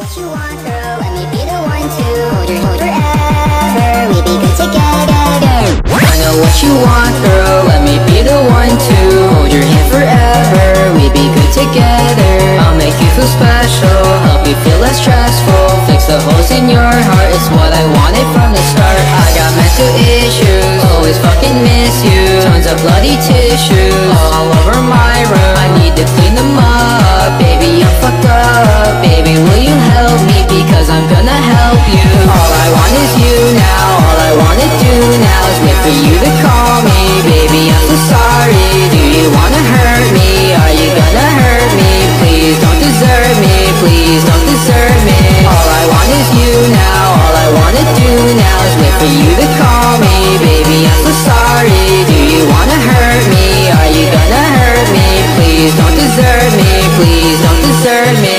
what you want, girl. Let me be the one to hold your hand forever. We be good together. I know what you want, girl. Let me be the one to hold your hand forever. We be good together. I'll make you feel special, help you feel less stressful. Fix the holes in your heart, it's what I wanted from the start. I got mental issues, always fucking miss you. Tons of bloody tissues all over my room. I need to clean them up, baby, I'm fucked up. Baby, will you help me, because I'm gonna help you. All I want is you now, all I wanna do now is wait for you to call me. Baby, I'm so sorry, do you wanna hurt me? Are you gonna hurt me? Please don't desert me, please don't desert me. All I want is you now, all I wanna do now is wait for you to call me. Baby, I'm so sorry, do you wanna hurt me? Are you gonna hurt me? Please don't desert me, please don't desert me.